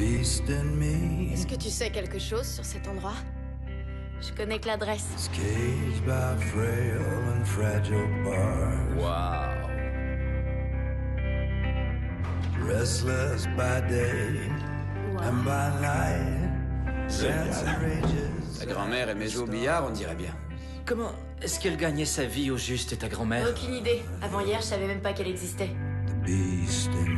beast in me. Est-ce que tu sais quelque chose sur cet endroit? Je connais que l'adresse. It's caged by frail and fragile bars. Waouh. Restless by day and by night. Dancing rages. Ta grand-mère aimait jouer au billard, on dirait bien. Comment est-ce qu'elle gagnait sa vie au juste, ta grand-mère? Aucune idée. Avant hier, je savais même pas qu'elle existait. The beast in